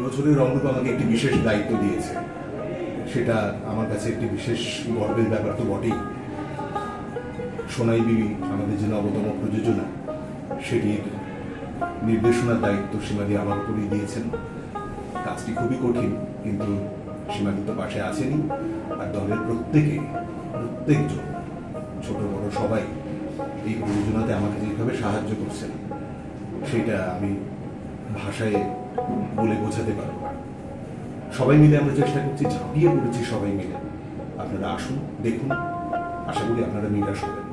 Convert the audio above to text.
বছরের রংরূপ আমাকে একটি বিশেষ দায়িত্ব দিয়েছে, সেটা আমার কাছে একটি বিশেষ গর্বের ব্যাপার তো বটেই। সোনাই বিবি আমাদের যে নবতম প্রযোজনা, সেটির নির্দেশনার দায়িত্ব সীমাদি আমার উপরেই দিয়েছেন। কাজটি খুবই কঠিন, কিন্তু সীমাদি তো পাশে আছেনই, আর দলের প্রত্যেকজন ছোট বড় সবাই এই প্রযোজনাতে আমাকে যেভাবে সাহায্য করছেন, সেটা আমি ভাষায় বলে বোঝাতে পারবো না। সবাই মিলে আমরা চেষ্টা করছি, ঝাঁপিয়ে পড়েছি সবাই মিলে। আপনারা আসুন, দেখুন, আশা করি আপনারা নিরাশ হবেন।